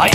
Ay.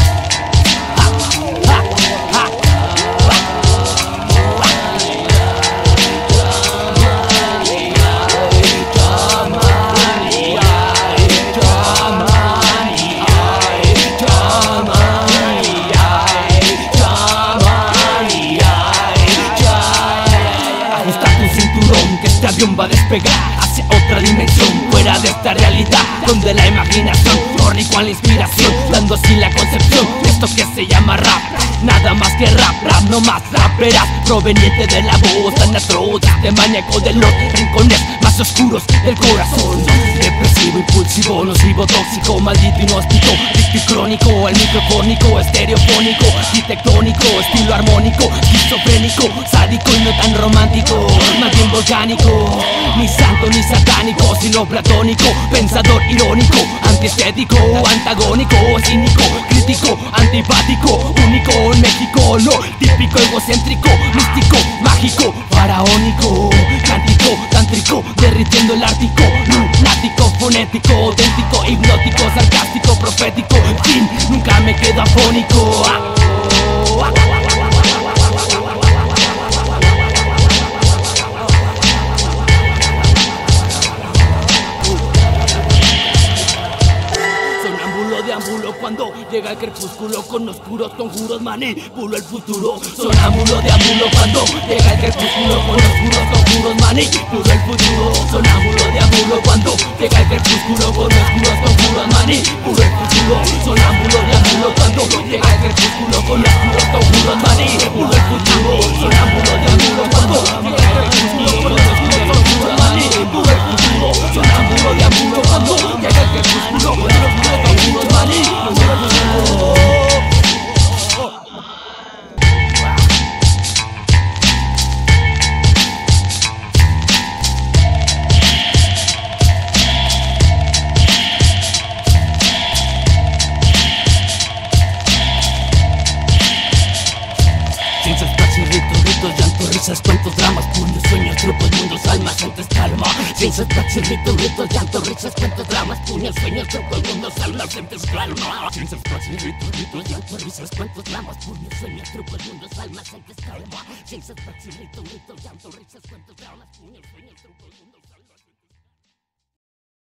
Que este avión va a despegar hacia otra dimensión, fuera de esta realidad donde la imaginación corre con la inspiración, dando así la concepción de esto que se llama rap. Nada más que rap, rap no más raperas, proveniente de la voz tan atroz de maníaco de los rincones más oscuros del corazón. Depresivo, impulsivo, nocivo, tóxico, maldito, inhóspito, dicto y crónico, el microfónico, estereofónico, arquitectónico, estilo armónico, esquizofrénico, sádico y no tan romántico, más bien volcánico, ni santo ni satánico, sino platónico, pensador irónico, antiestético, antagónico, cínico, crítico, antipático, único en México, lo típico, egocéntrico, místico, mágico, faraónico, cántico, tántrico, derritiendo el ártico, lunático, fonético, auténtico, hipnótico, sarcástico, profético, en fin, nunca me quedo afónico. Sonámbulo cuando llega el crepúsculo, con oscuros conjuros manipulo el futuro. Sonámbulo deambulo cuando llega el crepúsculo, con oscuros conjuros manipulo el futuro. Sonámbulo deambulo cuando llega el crepúsculo, con oscuros conjuros manipulo el futuro. Sonámbulo deambulo cuando llega el crepúsculo, con oscuros conjuros manipulo el futuro. Sonámbulo deambulo cuando llega el crepúsculo, con oscuros conjuros manipulo el futuro. Sonámbulo deambulo cuando llega el crepúsculo, con oscuros conjuros manipulo el futuro. Ritos, llantos, risas, cuentos, dramas, puños, sueños, trucos, mundos, almas, entes, calma. Ciencias, praxis, ritos, llantos, risas, cuentos, dramas, puños, sueños, trucos, mundos, almas, entes, calma. Ciencias, praxis, ritos, llantos, risas, cuentos, dramas, puños, sueños, trucos, mundos, almas, entes, calma. Ciencias, praxis, ritos, llantos, risas, cuentos, dramas, puños, sueños, trucos, mundos.